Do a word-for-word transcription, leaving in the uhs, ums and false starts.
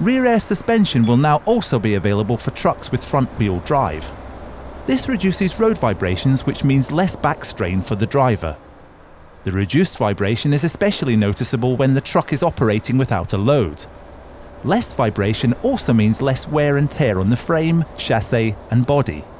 Rear air suspension will now also be available for trucks with front-wheel drive. This reduces road vibrations, which means less back strain for the driver. The reduced vibration is especially noticeable when the truck is operating without a load. Less vibration also means less wear and tear on the frame, chassis and body.